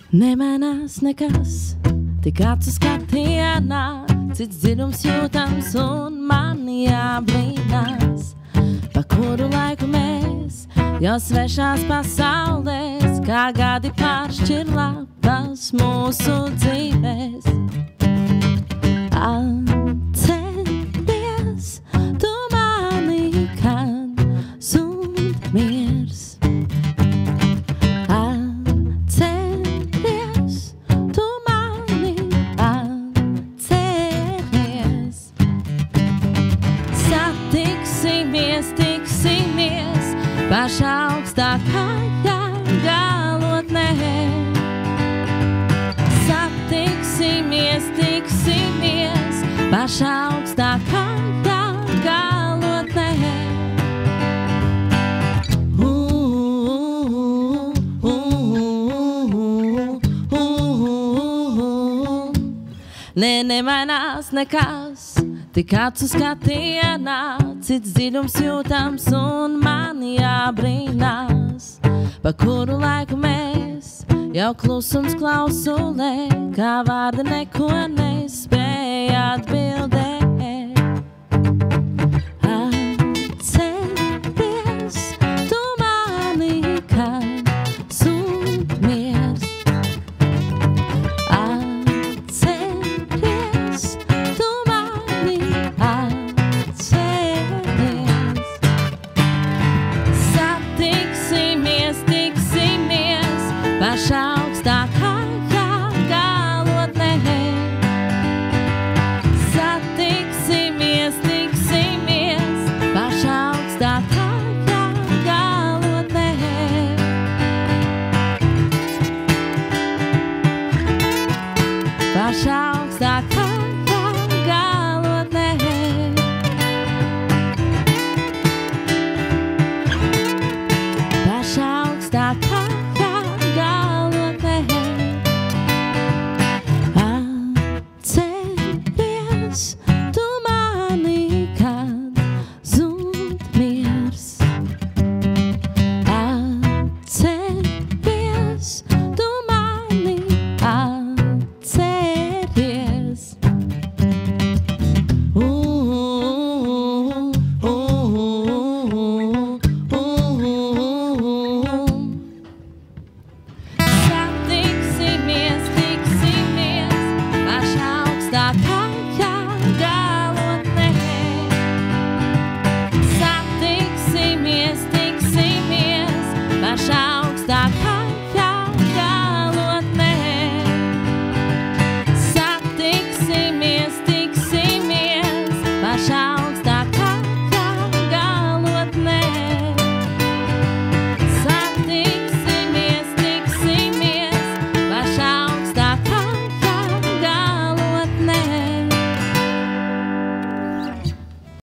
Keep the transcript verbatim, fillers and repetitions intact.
Nemainās nekas, tik acu skatienā, cits dziļums jūtams un man jābrīnās, pa kuru laiku mēs jau svešās pasaulēs, kā gadi pāršķir lapas mūsu dzīvēs. Atceries tu mani, kad zūd miers. Tiksimies pašā augstākajā galotnē. Satiksimies, tiksimies pašā augstākajā galotnē. Uh, uh, uh, uh, uh. Ne, nemainās nekas, tik acu skatienā, cits dziļums jūtams un man jābrīnās, pa kuru laiku mēs jau klusums klausulē, kā vārdi neko nespēja atbildēt.